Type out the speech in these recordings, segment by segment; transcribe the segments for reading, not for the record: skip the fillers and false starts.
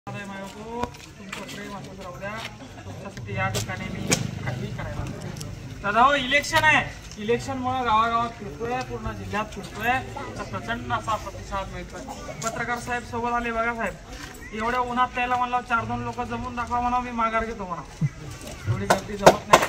तुमचं प्रेम असंच राहू द्या. तुमच्यासाठी या ठिकाणी मी काही करायला दादा हो. इलेक्शन आहे, इलेक्शनमुळे गावागावात फिरतोय, पूर्ण जिल्ह्यात फिरतोय, तर प्रचंड असा प्रतिसाद मिळतोय. पत्रकार साहेब सोबत आले बघा साहेब. एवढ्या उन्हात त्याला म्हणलं 4-2 लोक जमून दाखवा म्हणा, मी माघार घेतो म्हणा. एवढी गर्दी जमत नाही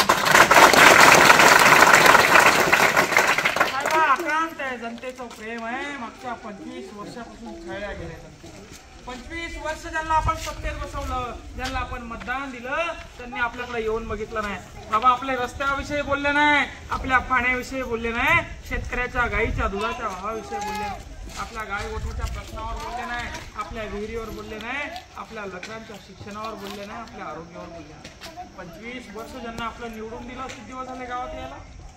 साहेब. आक्रांत आहे, जनतेचं प्रेम आहे. मागच्या 25 वर्षापासून छळल्या गेल्या. 25 वर्ष ज्यांना आपण सत्तेत बसवलं, ज्यांना आपण मतदान दिलं, त्यांनी आपल्याकडे येऊन बघितलं नाही. बाबा आपल्या रस्त्याविषयी बोलले नाही, आपल्या पाण्याविषयी बोलले नाही, शेतकऱ्याच्या गाईच्या दुधाच्या भावाविषयी बोलले नाही, आपल्या गाय गोठ्याच्या प्रश्नावर बोलले नाही, आपल्या विहिरीवर बोलले नाही, आपल्या लेकरांच्या शिक्षणावर बोलले नाही, आपल्या आरोग्यावर बोलले नाही. 25 वर्ष ज्यांना आपलं निवडून दिलं, किती दिवस झाले गावात यायला?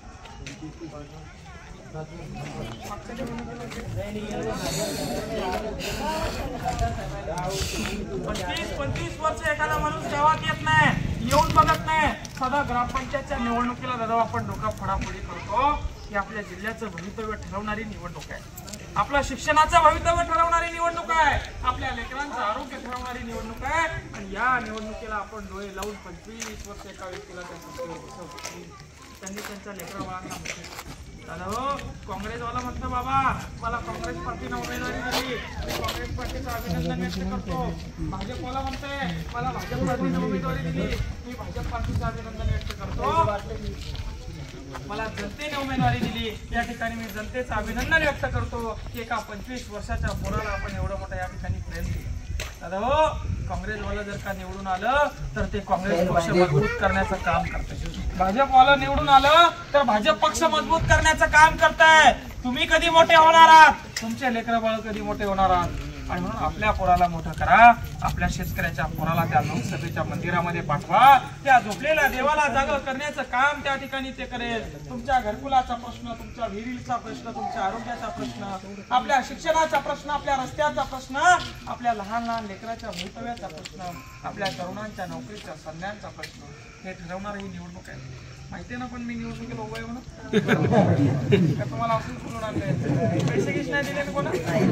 25 वर्ष एखादा माणूस गावात येत नाही, येऊन बघत नाही. सदा ग्रामपंचायतच्या निवडणुकीला दादा आपण डोका फोडाफोडी करतो. ही आपल्या जिल्ह्याचं भवितव्य ठरवणारी निवडणूक आहे, आपल्या शिक्षणाचं भवितव्य ठरवणारी निवडणूक आहे, आपल्या लेकरांचं आरोग्य ठरवणारी निवडणूक आहे. आणि या निवडणुकीला आपण डोळे लावून 25 वर्ष एका व्यक्तीला त्यांनी त्यांच्या लेकराबाळांना म्हटले. दादा हो, काँग्रेसवाला म्हणतो बाबा मला काँग्रेस पार्टीनं उमेदवारी दिली, मी काँग्रेस पार्टीचं अभिनंदन व्यक्त करतो. भाजपवाला म्हणतोय मला भाजप पार्टीनं उमेदवारी दिली, मी भाजप पार्टीचं अभिनंदन व्यक्त करतो. मला जनतेने उमेदवारी दिली, या ठिकाणी मी जनतेचं अभिनंदन व्यक्त करतो की एका 25 वर्षाच्या पोराला आपण एवढं मोठं या ठिकाणी प्रेम दिलं. दादा हो, काँग्रेसवाला जर का निवडून आलं तर ते काँग्रेस पक्ष मजबूत करण्याचं काम करतंय. भाजपवाला निवडून आलं तर भाजप पक्ष मजबूत करण्याचं काम करताय. तुम्ही कधी मोठे होणार आहात, तुमचे लेकरं बाळ कधी मोठे होणार आहात. आणि म्हणून आपल्या पोराला मोठं करा, आपल्या शेतकऱ्याच्या पोराला त्या लोकसभेच्या मंदिरामध्ये पाठवा. त्या झोपलेल्या देवाला जागा करण्याचं काम त्या ठिकाणी ते करेल. तुमच्या घरकुलाचा प्रश्न, तुमच्या विहिरीचा प्रश्न, तुमच्या आरोग्याचा प्रश्न, आपल्या शिक्षणाचा प्रश्न, आपल्या रस्त्याचा प्रश्न, आपल्या लहान लहान लेकराच्या भवितव्याचा प्रश्न, आपल्या तरुणांच्या नोकरीच्या संध्यांचा प्रश्न, हे ठरवणार ही निवडणूक आहे. माहितीये ना, पण मी निवडणुकीला उभा आहे म्हणून तुम्हाला असून बोलून आणले. पैसे घेश नाही दिले कोणा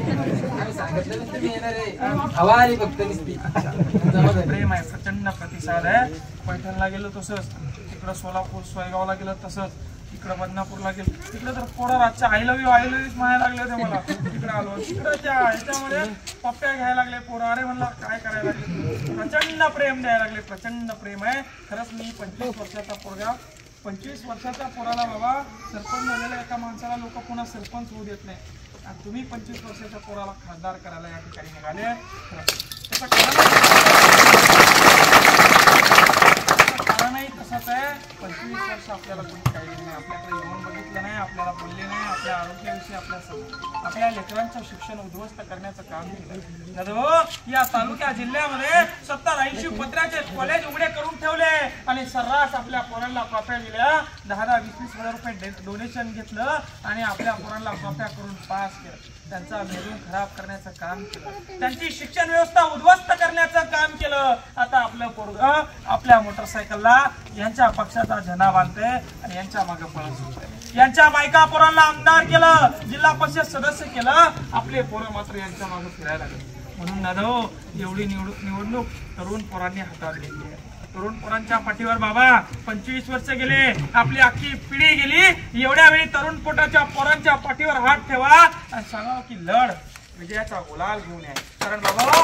प्रेम आहे, प्रचंड प्रतिसाद आहे. पैठणला गेलो तसंच, तिकडं सोलापूर सोयगावला गेलं तसंच, इकडं बदनापूरला गेलो, तिकडे तर पोरं रातच्या आय लव्ह यू म्हणायला लागले होते मला. तिकडे आलो, तिकडच्या ह्याच्यामध्ये पप्प्या घ्यायला लागले पोरं. अरे म्हणला काय करायला लागले, प्रचंड प्रेम द्यायला लागले. प्रचंड प्रेम आहे खरंच. मी 25 वर्षाचा पोरगा, 25 वर्षाच्या पोराला बाबा सरपंच झालेल्या एका माणसाला लोक पुन्हा सरपंच होऊ देत नाही. आणि तुम्ही 25 वर्षाच्या पोराला खासदार करायला या ठिकाणी निघाले. त्याचं कारणही तसंच आहे. 25 वर्ष आपल्याला कोणी काही नाही, आपल्याकडे येऊन बघितलं नाही, आपल्याला बोलले नाही, आपल्या आरोग्याविषयी, आपल्या लेकरांचं शिक्षण उद्ध्वस्त करण्याचं काम केलं. या तालुक्या जिल्ह्यामध्ये 70-80 पत्र्याचे कॉलेज उघडे करून ठेवले आणि सर्रास आपल्या पोरांना कॉप्या दिल्या. 10-20 हजार रुपये डोनेशन घेतलं आणि आपल्या पोरांना कॉप्या करून पास केलं. त्यांचा मेंदू खराब करण्याचं काम केलं, त्यांची शिक्षण व्यवस्था उद्ध्वस्त करण्याचं काम केलं. आता आपलं पोरगं आपल्या मोटरसायकलला यांच्या पक्षाचा झेंडा बांधते आणि यांच्या मागे पळत सुटते. यांच्या बायका पोरांना आमदार केलं, जिल्हा परिषद सदस्य केलं, आपले पोरं मात्र यांच्या मागे फिरायला लागले. म्हणून दादा एवढी निवडणूक तरुण पोरांनी हातात घेतली आहे. तरुण पोरांच्या पाठीवर बाबा 25 वर्ष गेले, आपली अख्खी पिढी गेली. एवढ्या वेळी तरुण पोटाच्या पोरांच्या पाठीवर हात ठेवा आणि सांगा की लढ, विजयाचा गुलाल घेऊन या. कारण बाबा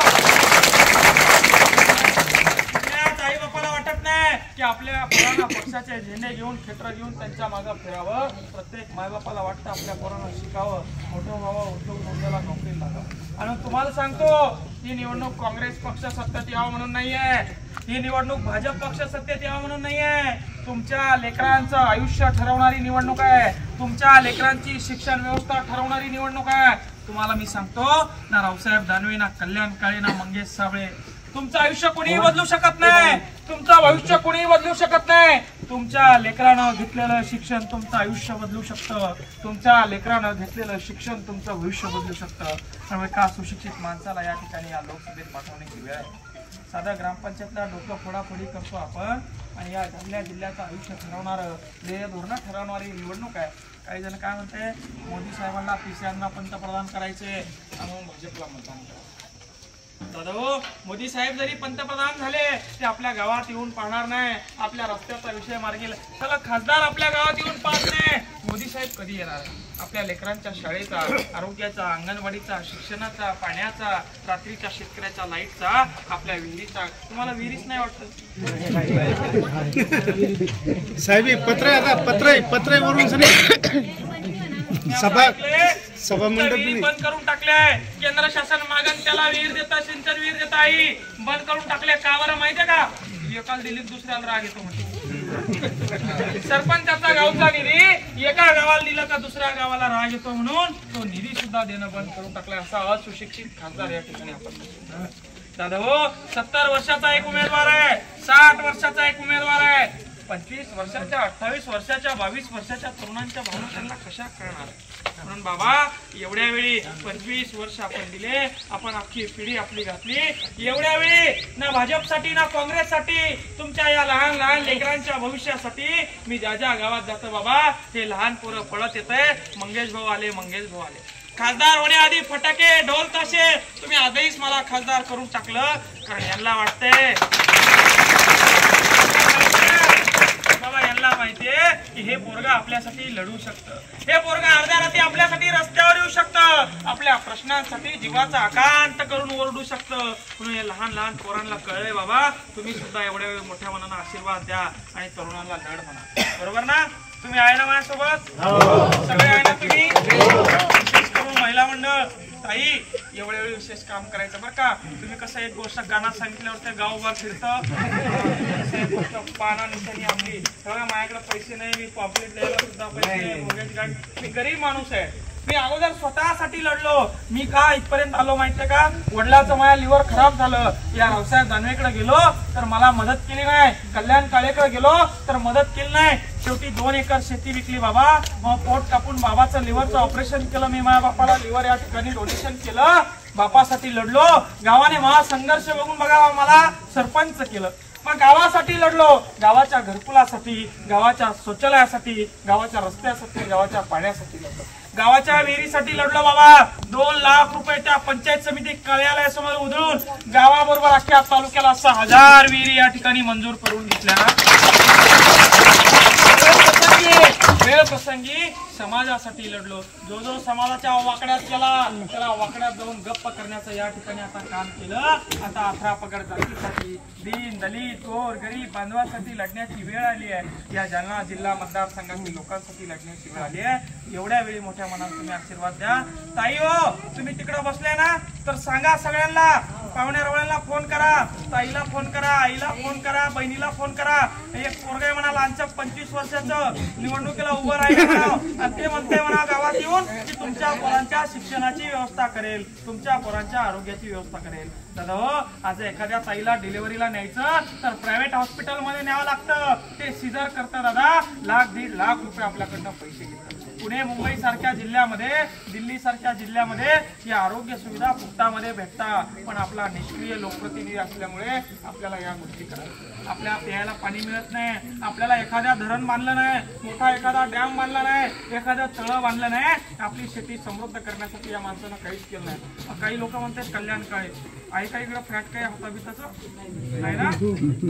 आई बापाला वाटत नाही की आपल्या पोरांना पक्षाचे झेंडे घेऊन, क्षेत्र घेऊन त्यांच्या मागे फिरावं. प्रत्येक मायबापाला वाटतं आपल्या पोरांना शिकावं, मोठं व्हावं, उद्योग धंद्याला नोकरी लागावं. आणि तुम्हाला सांगतो ही निवडणूक काँग्रेस पक्ष सत्तेत यावं म्हणून नाहीये, ही निवडणूक भाजप पक्ष सत्तेत यावं म्हणून नाहीये. तुमच्या लेकरांचं आयुष्य ठरवणारी निवडणूक आहे, तुमच्या लेकरांची शिक्षण व्यवस्था ठरवणारी निवडणूक आहे. तुम्हाला मी सांगतो ना, रावसाहेब दानवे, ना कल्याण काळे, ना मंगेश साबळे, तुमचं आयुष्य कोणीही बदलू शकत नाही, तुमचं भविष्य कोणीही बदलू शकत नाही. तुमच्या लेकरानं घेतलेलं शिक्षण तुमचं आयुष्य बदलू शकतं, तुमच्या लेकरानं घेतलेलं शिक्षण तुमचं भविष्य बदलू शकतं. त्यामुळे का सुशिक्षित माणसाला या ठिकाणी या लोकसभेत पाठवण्याची वेळ आहे. साधा ग्रामपंचायतला डोकं फोडाफोडी करतो आपण आणि या जिल्ह्याचं आयुष्य ठरवणारं, ध्येय धोरणं ठरवणारी निवडणूक आहे. काही जण काय म्हणते, मोदी साहेबांना 30 पंतप्रधान करायचे आणि भाजपला मतदान करायचं. दादा हो, मोदी साहेब जरी पंतप्रधान झाले ते आपल्या गावात येऊन पाहणार नाही, आपल्या रस्त्याचा विषय मार्गी चला खासदार आपल्या गावात येऊन पाहत नाही. मोदी साहेब कधी येणार? आपल्या लेकरांच्या शाळेचा, आरोग्याचा, अंगणवाडीचा, शिक्षणाचा, पाण्याचा, रात्रीच्या शेतकऱ्याच्या लाईटचा, आपल्या विहिरीचा. तुम्हाला विहिरीच नाही वाटत साहेब? पत्र वरून सभा मंडप बंद करून टाकले. केंद्र शासन मागण त्याला विहीर देता, सिंचन विहीर देता आई बंद करून टाकले. का बरं माहितीये का? एकाला दिल्लीत दुसऱ्याला राग येतो म्हणजे. सरपंचाचा गावचा निधी एका गावाला दिला तर दुसऱ्या गावाला राग येतो म्हणून तो निधी सुद्धा देणं बंद करून टाकलाय. असा असुशिक्षित खासदार या ठिकाणी आपण. दादा हो, 70 वर्षाचा एक उमेदवार आहे, 60 वर्षाचा एक उमेदवार आहे. 25 वर्षाच्या, 28 वर्षाच्या, 22 वर्षाच्या तरुणांच्या भावना त्यांना कशा कळणार? म्हणून बाबा एवढ्या वेळी 25 वर्ष आपण दिले, आपण अख्खी पिढी आपली घातली. एवढ्या वेळी ना भाजपसाठी ना काँग्रेससाठी, तुमच्या या लहान लहान लेकरांच्या भविष्यासाठी मी ज्या ज्या गावात जातो बाबा, हे लहान पोरं पळत येत आहे, मंगेश भाऊ आले, मंगेश भाऊ आले. खासदार होण्याआधी फटाके ढोल ताशे तुम्ही आजहीच मला खासदार करून टाकलं, कारण यांना वाटतंय बाबा, यांना माहितीये की हे पोरग आपल्यासाठी लढू शकतं, हे पोरग अर्ध्या रात्री आपल्यासाठी रस्त्यावर येऊ शकतं, आपल्या प्रश्नांसाठी जीवाचा आकांत करून ओरडू शकतं. म्हणून हे लहान लहान पोरांना कळलंय बाबा, तुम्ही सुद्धा एवढ्या मोठ्या मनानं आशीर्वाद द्या आणि तरुणांना लढ म्हणा. बरोबर ना? तुम्ही आहे ना माझ्यासोबत? सगळे आहे ना तुम्ही? विशेष करून महिला मंडळ ताई एवढ्या वेळी विशेष काम करायचं बरं का. तुम्ही कसं एक गोष्ट गाणं सांगितल्यावर ते गावभर फिरतं, पाना निशाणी आपली. तेव्हा माझ्याकडे पैसे नाही, मी पॉम्पलेट द्यायला सुद्धा पैसे, मी गरीब माणूस आहे. मी अगोदर स्वतःसाठी लढलो. मी का इथपर्यंत आलो माहितीये का? वडिलाचं माझ्या लिव्हर खराब झालं, या रावसाहेब दानवेकडे गेलो तर मला मदत केली नाही, कल्याण काळेकडे गेलो तर मदत केली नाही. शेवटी 2 एकर शेती विकली बाबा, मग पोट कापून बाबाचं लिव्हरचं ऑपरेशन केलं. मी माझ्या बापाला लिव्हर या ठिकाणी डोनेशन केलं, बापासाठी लढलो. गावाने महासंघर्ष बघून बघा मला सरपंच केलं. मग गावासाठी लढलो, गावाच्या घरकुलासाठी, गावाच्या शौचालयासाठी, गावाच्या रस्त्यासाठी, गावाच्या पाण्यासाठी लढलो, गावाच्या विहिरीसाठी लढलो बाबा. 2 लाख रुपये त्या पंचायत समिती कार्यालयासमोर उधळून गावाबरोबर अख्ख्या तालुक्याला 6000 विहिरी या ठिकाणी मंजूर करून घेतल्या. वेळ प्रसंगी समाजासाठी लढलो. जो जो समाजाच्या वाकड्यात गेला त्याला वाकड्यात जाऊन गप्प करण्याचं या ठिकाणी आता काम केलं. आता 18 पगड जातीसाठी, दीन दलित गोर गरीब बांधवांसाठी लढण्याची वेळ आली आहे. या जालना जिल्हा मतदारसंघातील लोकांसाठी लढण्याची वेळ आली आहे. एवढ्या वेळी मोठ्या मनात तुम्ही आशीर्वाद द्या. ताई हो, तुम्ही तिकडे बसले ना तर सांगा सगळ्यांना, पाहुण्या रवळ्यांना फोन करा, ताईला फोन करा, आईला फोन करा, बहिणीला फोन करा. एक पोरगा म्हणा लहानचं 25 वर्षाचं निवडणुकीला उभं राहील आणि ते म्हणते म्हणा गावात येऊन की तुमच्या पोरांच्या शिक्षणाची व्यवस्था करेल, तुमच्या पोरांच्या आरोग्याची व्यवस्था करेल. दादा हो, आज एखाद्या ताईला डिलिव्हरीला न्यायचं तर प्रायव्हेट हॉस्पिटलमध्ये न्यावं लागतं. ते सीझर करतं दादा, 1-1.5 लाख रुपये आपल्याकडनं पैसे घेतात. पुणे मुंबई सारख्या जिल्ह्यामध्ये, दिल्ली सारख्या जिल्ह्यामध्ये या आरोग्य सुविधा फुकटामध्ये भेटतात. पण आपला निष्क्रिय लोकप्रतिनिधी असल्यामुळे आपल्याला या गोष्टी करायच्या. आपल्या प्यायला पाणी मिळत नाही, आपल्याला एखाद्या धरण बांधलं नाही, मोठा एखादा डॅम बांधला नाही, एखादं तळं बांधलं नाही, आपली शेती समृद्ध करण्यासाठी या माणसानं काहीच केलं नाही. काही लोक म्हणतात कल्याण काळे आहे का इकडं फ्लॅट काय हाताबिताचं आहे ना,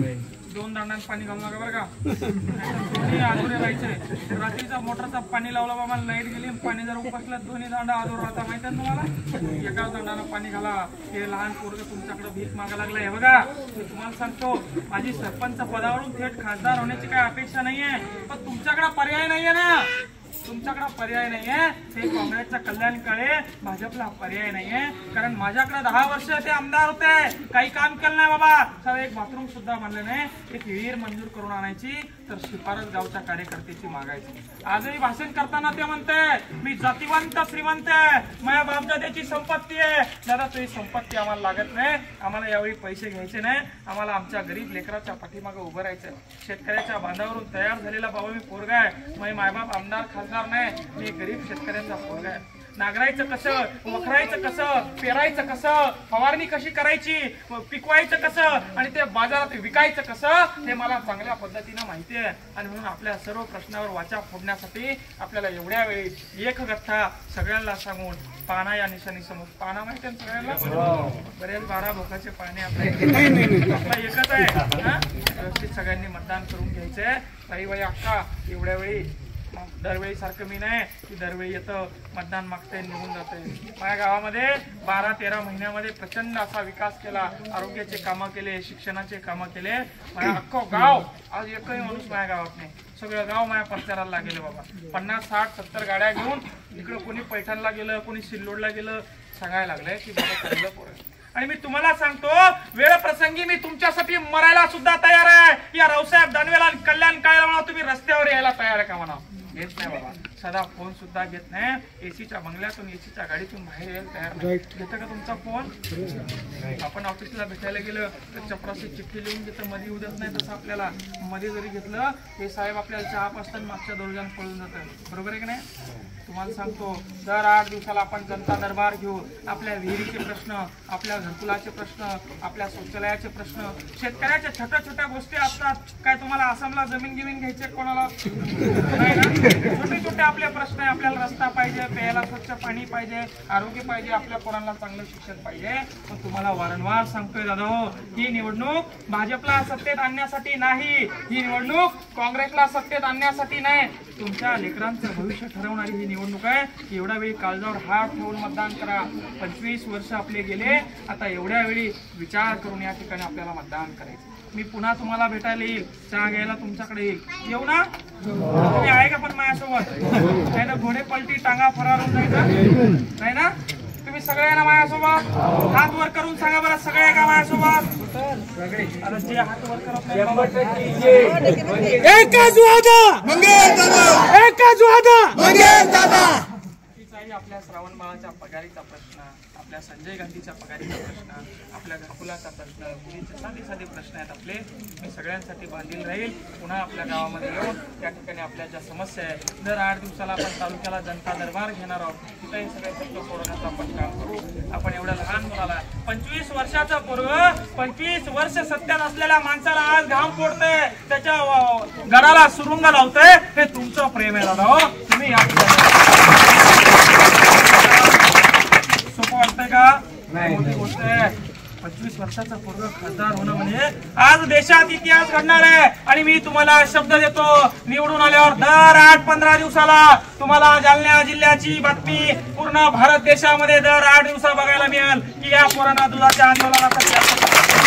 2 दांडांत पाणी घालू नका बरं का. दोन्ही आधुरे राहायचे. रात्रीचा मोटरचा पाणी लावला बाबा, लाईट गेली, पाणी जर उपसलं 2 दांडा आधूर राहता. माहिती आहे तुम्हाला? एका दांडानं पाणी घाला. हे लहान पोरग तुमच्याकडे भीक मागा लागला. हे बघा, मी तुम्हाला सांगतो, माझी सरपंच पदावरून थेट खासदार होण्याची काही अपेक्षा नाहीये, पण तुमच्याकडे पर्याय नाहीये ना. तुमच्याकडे पर्याय नाहीये. हे काँग्रेसचा कल्याण काळे, भाजपला पर्याय नाहीये. कारण माझ्याकडे 10 वर्ष ते आमदार होते, काही काम केलं नाही बाबा. तर एक बाथरूम सुद्धा बांधलं नाही. एक विहीर मंजूर करून आणायची तर शिफारस गावच्या कार्यकर्त्याची मागायची. आजही भाषण करताना ते म्हणते मी जातीवंत श्रीमंत आहे, माझ्या बापदाद्याची संपत्ती आहे. दादा तुझी संपत्ती आम्हाला लागत नाही, आम्हाला यावेळी पैसे घ्यायचे नाही, आम्हाला आमच्या गरीब लेकराच्या पाठीमागे उभं राहायचं. शेतकऱ्याच्या बांधावरून तयार झालेला बाबा मी पोरगा आहे. माझे मायबाप आमदार खासदार नाही, मी गरीब शेतकऱ्यांचा पोरगा आहे. नांगरायचं कसं, वखरायचं कसं, पेरायचं कसं, फवारणी कशी करायची, पिकवायचं कसं आणि ते बाजारात विकायचं कसं हे मला चांगल्या पद्धतीनं माहिती आहे. आणि म्हणून आपल्या सर्व प्रश्नावर वाचा फोडण्यासाठी आपल्याला एवढ्या वेळी एक गठ्ठा सगळ्यांना सांगून पाना या निशाणी समोर, पाना माहिती आहे सगळ्यांना, बरेच 12 भोकाचे पाने आपला एकच आहे. व्यवस्थित सगळ्यांनी मतदान करून घ्यायचंय. काही बाई अक्का एवढ्या वेळी दरवेळी सारखं मी नाही की दरवेळी येतं मतदान मागतंय निघून जातंय. माझ्या गावामध्ये 12-13 महिन्यामध्ये प्रचंड असा विकास केला, आरोग्याचे कामं केले, शिक्षणाचे कामं केले. माझ्या अख्खं गाव, आज एकही माणूस माझ्या गावात नाही, सगळं गाव माझ्या प्रचाराला गेलं बाबा. 50, 60, 70 गाड्या घेऊन इकडं कोणी पैठणला गेलं, कोणी सिल्लोडला गेलं, सांगायला लागलंय की बाबा चांगलं पोरं. आणि मी तुम्हाला सांगतो वेळ प्रसंगी मी तुमच्यासाठी मरायला सुद्धा तयार आहे. या रावसाहेब दानवेला आणि कल्याण काळेला म्हणा तुम्ही रस्त्यावर यायला तयार आहे का म्हणा. घेत नाही बाबा, सदा फोन सुद्धा घेत नाही. एसीच्या बंगल्यातून एसीच्या गाडीतून बाहेर यायला तयार नाही. घेतं का तुमचा फोन? आपण ऑफिसला भेटायला गेलं तर चपराशी चिठ्ठी लिहून घेतं, मध्ये उद्याच नाही. तसं आपल्याला मध्ये जरी घेतलं हे साहेब आपल्याला चहा पाचताना मागच्या दौरजान पळून जातं. बरोबर आहे की नाही? तुम्हाला सांगतो दर 8 दिवसाला आपण जनता दरबार घेऊ. आपल्या विहिरीचे प्रश्न, आपल्या घरकुलाचे प्रश्न, आपल्या शौचालयाचे प्रश्न, शेतकऱ्याच्या छोट्या छोट्या गोष्टी असतात. काय तुम्हाला आसामला जमीन गिमीन घ्यायची कोणाला नाही ना? छोटे छोटे आपले प्रश्न आहे. आपल्याला रस्ता पाहिजे, प्यायला स्वच्छ पाणी पाहिजे, आरोग्य पाहिजे, आपल्या पोरांना चांगलं शिक्षण पाहिजे. पण तुम्हाला वारंवार सांगतोय दादा, ही निवडणूक भाजपला सत्तेत आणण्यासाठी नाही, ही निवडणूक काँग्रेसला सत्तेत आणण्यासाठी नाही, तुमच्या लेकरांचं भविष्य ठरवणारी ही निवडणूक आहे. एवढ्या वेळी काळजावर हात ठेवून मतदान करा. 25 वर्ष आपले गेले, आता एवढ्या वेळी विचार करून या ठिकाणी आपल्याला मतदान करायचं. मी पुन्हा तुम्हाला भेटायला येईल, चहा घ्यायला तुमच्याकडे येईल. येऊ ना? तुम्ही आहे का पण माझ्यासोबत? नाही ना? घोडे पलटी टांगा फरार होऊन जायचं नाही ना? तुम्ही सगळे आहे ना माझ्यासोबत? हात वर करून सांगा बरं, सगळे आहे का माझ्यासोबत? आता जे हात वर करत नाही आपल्या श्रावण बाळाच्या पगारीचा प्रश्न, आपल्या संजय गांधीच्या पगारीचा प्रश्न, आपल्या घरकुलाचा प्रश्न, मुलीचे साधे साधे प्रश्न आहेत आपले. मी सगळ्यांसाठी बांधील राहील. पुन्हा आपल्या गावामध्ये येऊन त्या ठिकाणी आपल्या ज्या समस्या आहेत, दर 8 दिवसाला आपण तालुक्याला जनता दरबार घेणार आहोत. तिथेही सगळे प्रश्न सोडवण्याचं आपण काम करू. आपण एवढ्या लहान मुलाला 25 वर्षाचा पोरग, 25 वर्ष सत्यात असलेल्या माणसाला आज घाम फोडतंय, त्याच्या गळाला सुरुंग लावतंय. हे तुमचं प्रेम आहे दादा. तुम्ही सोपं वाटतंय का? मोठी गोष्ट आहे. 25 वर्षाचा पोरगा खासदार होणं म्हणजे आज देशात इतिहास घडणार आहे. आणि मी तुम्हाला शब्द देतो, निवडून आल्यावर दर 8-15 दिवसाला तुम्हाला जालना जिल्ह्याची बातमी पूर्ण भारत देशामध्ये दर 8 दिवसा बघायला मिळेल की या पोरांना दुधाच्या आंदोलनासाठी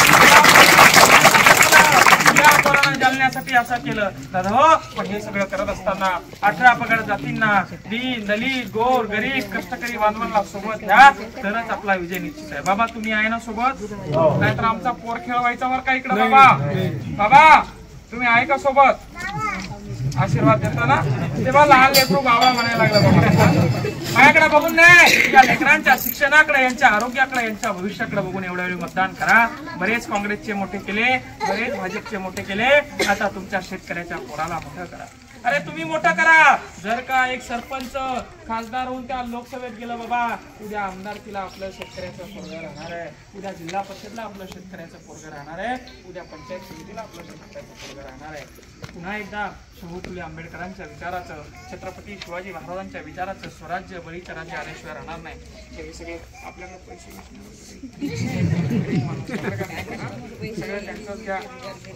जालन्यासाठी असं केलं दादा. हो, पण हे सगळं करत असताना 18 पगड जातींना, दीन दलित गोर गरीब कष्टकरी बांधवांना सोबत घ्या, तरच आपला विजय निश्चित आहे. बाबा तुम्ही आहे ना सोबत? नाहीतर आमचा पोर खेळवायचा वर का इकडं? बाबा बाबा तुम्ही आहे का सोबत? आशीर्वाद देता ना? तेव्हा लहान लेकरू बाबा म्हणायला लागला. बाबा माझ्याकडे बघून नाही, या लेकरांच्या शिक्षणाकडे, यांच्या आरोग्याकडे, यांच्या भविष्याकडे बघून एवढ्या वेळी मतदान करा. बरेच काँग्रेसचे मोठे केले, बरेच भाजपचे मोठे केले, आता तुमच्या शेतकऱ्याच्या पोराला मोठं करा. अरे तुम्ही मोठं करा. जर का एक सरपंच खासदार होऊन त्या लोकसभेत गेलं बाबा, उद्या आमदारकीला आपलं शेतकऱ्याचं पोरगं राहणार आहे, उद्या जिल्हा परिषदला आपलं शेतकऱ्याचं पोरगं राहणार आहे, उद्या पंचायत समितीला आपलं शेतकऱ्याचं पोरगं राहणार आहे. पुन्हा एकदा शाहू फुले आंबेडकरांच्या विचाराचं, छत्रपती शिवाजी महाराजांच्या विचाराचं स्वराज्य बळीचं राज्य आल्याशिवाय राहणार नाही. हे सगळे आपल्याला पैसे सगळं त्यांचं घ्या.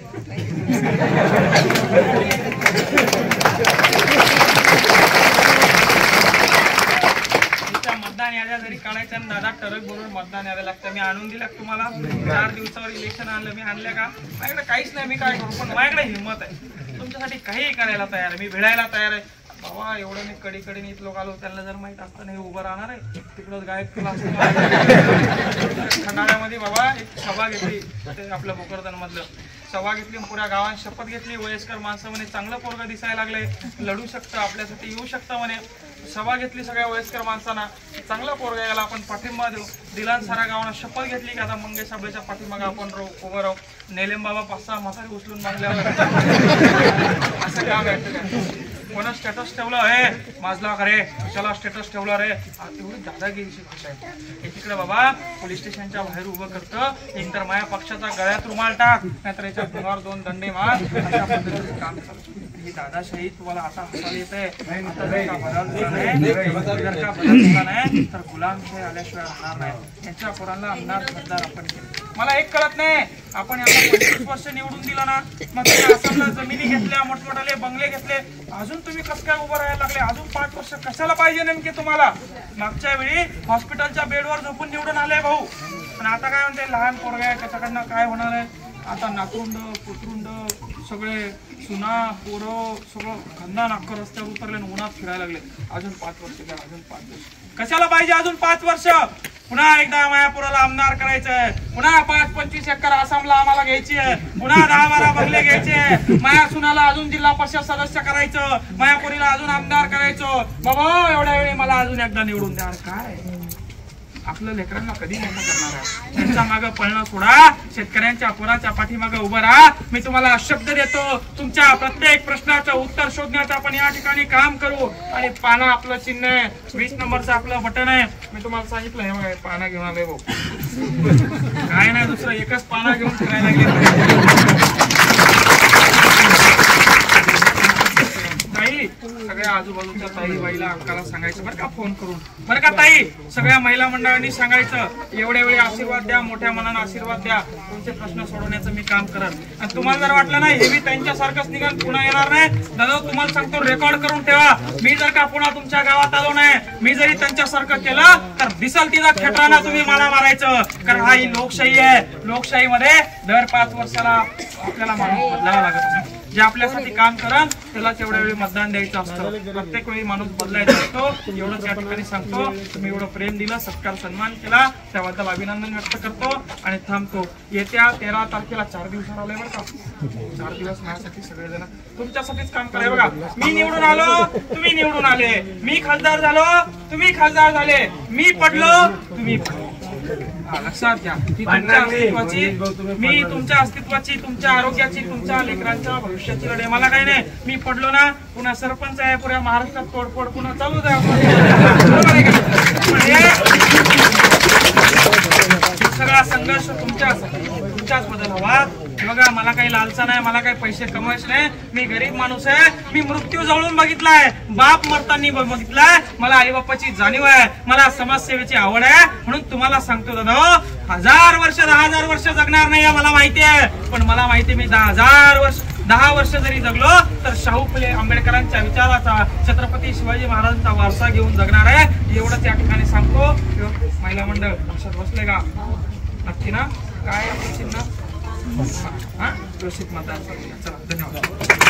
मतदान याद्या जरी काढायच्या दादा ठरक बनवून मतदान याद्या लागतं. मी आणून दिल्या तुम्हाला. 4 दिवसावर इलेक्शन आणलं, मी आणल्या का? माझ्याकडे काहीच नाही, मी काय करू, पण माझ्याकडे हिंमत आहे. तुमच्यासाठी काही करायला तयार आहे, मी भिडायला तयार आहे. बाबा एवढं मी कडीकडे इथं लोक आलो, त्यांना जर माहित असतं नाही उभं राहणार आहे तिकडं गायब केला असतो. खंडाळ्यामध्ये बाबा एक सभा घेतली, ते आपलं भोकरदन मधलं सभा घेतली, पुऱ्या गावात शपथ घेतली. वयस्कर माणसं म्हणे चांगलं पोरगं दिसायला लागले, लढू शकतं, आपल्यासाठी येऊ शकतं म्हणे. सभा घेतली सगळ्या वयस्कर माणसांना, चांगला पोरगा याला आपण पाठिंबा देऊ. दिला सारा गावानं शपथ घेतली की आता मंगेश साबळेच्या पाठीमागे आपण उभं राहू. नेलेम बाबा 5-6 म्हातारी उचलून मागल्यावर असं काम आहे. कोणा स्टेटस ठेवलं हे माझला खरे कशाला स्टेटस ठेवलं रे एवढी दादागिरीची भाषा आहे. एकीकडे बाबा पोलीस स्टेशनच्या बाहेर उभं करतं एकतर माझ्या पक्षाचा गळ्यात रुमाल टाक नाहीतर याच्या भुंगावर 2 दंडे मार अशा पद्धतीचं काम चालू. ही दादाशाही तुम्हाला आता हसायला येते जर का बदल झाला नाही तर गुलामशाही आल्याशिवाय राहणार नाही. यांच्या पोरांना आमदार खासदार आपण केले. मला एक कळत नाही आपण याला 25 वर्ष निवडून दिला ना मग आसामला जमिनी घेतल्या मोठमोठाले बंगले घेतले अजून तुम्ही कसं काय उभं राहायला लागले अजून 5 वर्ष कशाला पाहिजे नेमके तुम्हाला. मागच्या वेळी हॉस्पिटलच्या बेडवर झोपून निवडून आले भाऊ पण आता काय म्हणते लहान पोरगा आहे त्याच्याकडनं काय होणार आहे. आता नातरुंड पुतरुंड सगळे सुना पोरं सगळं खंदा नाक्क रस्त्यावर उतरले उन्हात फिरायला लागले. अजून 5 वर्ष द्या अजून 5 वर्ष कशाला पाहिजे अजून 5 वर्ष. पुन्हा एकदा मायापुराला आमदार करायचंय पुन्हा 5-25 एकर आसामला आम्हाला घ्यायची आहे पुन्हा 10-12 बंगले घ्यायचे माया सुनाला अजून जिल्हा परिषद सदस्य करायचं मायापुरीला अजून आमदार करायचं. बाबा एवढ्या वेळी मला अजून एकदा निवडून द्या. काय आपल्या लेकरांना कधी मोठं करणार आहे. त्यांच्या मागं पळणं सोडा शेतकऱ्यांच्या पोराच्या पाठीमागं उभं राहा. मी तुम्हाला शब्द देतो तुमच्या प्रत्येक प्रश्नाचं उत्तर शोधण्याचं आपण या ठिकाणी काम करू. आणि पाना आपलं चिन्ह आहे 20 नंबरचं आपलं बटन आहे. मी तुम्हाला सांगितलं हे बघा पाना घेऊन आले भाऊ काय नाही दुसरं एकच पाना घेऊन फिरायला गेले. ताई सगळ्या आजूबाजूच्या ताई बाईला अंकाला सांगायचं बरं का फोन करून बरं का ताई सगळ्या महिला मंडळांनी सांगायचं एवढ्या वेळी आशीर्वाद द्या मोठ्या मनानं आशीर्वाद द्या तुमचे प्रश्न सोडवण्याचं मी काम करत. आणि तुम्हाला जर वाटलं नाही हे मी त्यांच्यासारखंच निघाल पुन्हा येणार नाही दादा तुम्हाला सांगतो रेकॉर्ड करून ठेवा. मी जर का पुन्हा तुमच्या गावात आलो नाही मी जरी त्यांच्यासारखं केलं तर दिसल तिला खेटराना तुम्ही मला मारायचं. कारण हा ही लोकशाही आहे. लोकशाहीमध्ये दर 5 वर्षाला आपल्याला माणूस बदलावा लागत नाही. जे आपल्यासाठी काम करत त्याला तेवढ्या वेळी मतदान द्यायचं असतं. प्रत्येक वेळी माणूस बदलायचा असतो एवढंच या ठिकाणी सांगतो. तुम्ही एवढं प्रेम दिलं सत्कार सन्मान केला त्याबद्दल अभिनंदन व्यक्त करतो आणि थांबतो. येत्या 13 तारखेला 4 दिवसावर आले बरं का 4 दिवस माझ्यासाठी सगळेजण तुमच्यासाठीच काम कराय. बघा मी निवडून आलो तुम्ही निवडून आले मी खासदार झालो तुम्ही खासदार झाले मी पडलो तुम्ही पडले. लक्षात घ्या की तुमच्या अस्तित्वाची मी तुमच्या अस्तित्वाची तुमच्या आरोग्याची तुमच्या लेकरांच्या भविष्याची लढाई. मला काही नाही मी पडलो ना पुन्हा सरपंच आहे पुऱ्या महाराष्ट्रात तोडफोड पुन्हा चालू सगळा संघर्ष तुमच्याच बद्दल हवा. बघा मला काही लालसा नाही मला काही पैसे कमवायचे नाही. मी गरीब माणूस आहे. मी मृत्यू जवळून बघितलाय बाप मरताना बघितलाय. मला आई बापाची जाणीव आहे. मला समाजसेवेची आवड आहे. म्हणून तुम्हाला सांगतो दादा 1000 वर्ष 10,000 वर्ष जगणार नाही मला माहिती आहे. पण मला माहिती आहे मी 10 वर्ष जरी जगलो तर शाहू फुले आंबेडकरांच्या विचाराचा छत्रपती शिवाजी महाराजांचा वारसा घेऊन जगणार आहे. एवढंच या ठिकाणी सांगतो. महिला मंडळ लक्षात बसले का नक्की ना काय चिन्ह हा व्यवस्थित मतदान. चला धन्यवाद.